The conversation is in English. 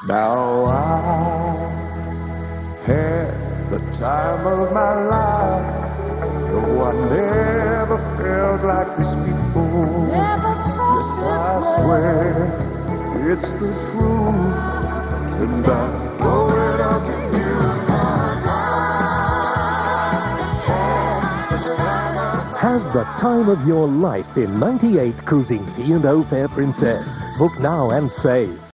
Now I had the time of my life. No, I never felt like this before. Yes, I swear it's the truth, and I owe it all to you. Have the time of your life in '98 cruising P&O Fair Princess. Book now and save.